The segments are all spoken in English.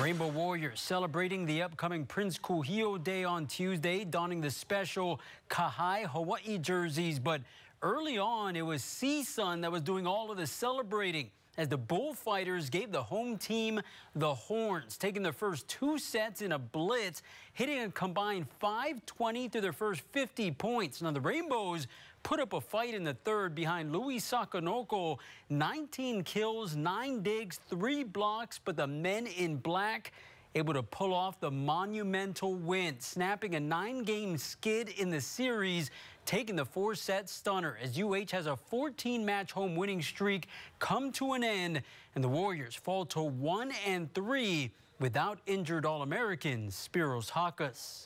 Rainbow Warriors celebrating the upcoming Prince Kuhio Day on Tuesday, donning the special Kahai Hawaii jerseys. But early on, it was CSUN that was doing all of the celebrating as the Bullfighters gave the home team the horns, taking their first 2 sets in a blitz, hitting a combined 520 through their first 50 points. Now, the Rainbows put up a fight in the third behind Louis Sakonoko, 19 kills, 9 digs, 3 blocks, but the men in black able to pull off the monumental win, snapping a 9-game skid in the series, taking the 4-set stunner as UH has a 14-match home winning streak come to an end, and the Warriors fall to 1-3 without injured All-American Spiros Hakas.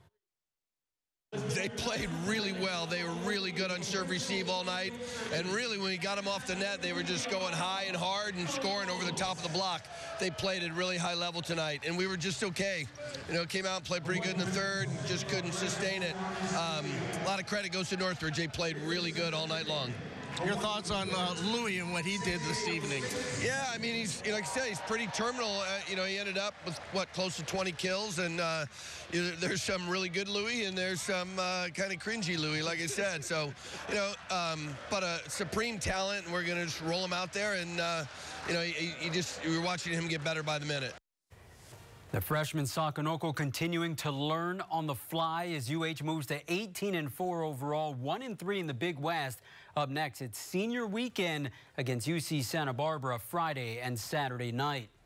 They played really well. They were really good on serve receive all night. And really, when we got them off the net, they were just going high and hard and scoring over the top of the block. They played at really high level tonight, and we were just okay. You know, came out and played pretty good in the third, and just couldn't sustain it. A lot of credit goes to Northridge. They played really good all night long. Your thoughts on Louis and what he did this evening? Yeah, I mean, he's, like I said, he's pretty terminal. You know, he ended up with, close to 20 kills, and there's some really good Louis, and there's some kind of cringy Louis, like I said. So, you know, but a supreme talent, and we're going to just roll him out there, and, you know, we're watching him get better by the minute. The freshman Sakonoko continuing to learn on the fly as UH moves to 18-4 overall, 1-3 in the Big West. Up next, it's senior weekend against UC Santa Barbara Friday and Saturday night.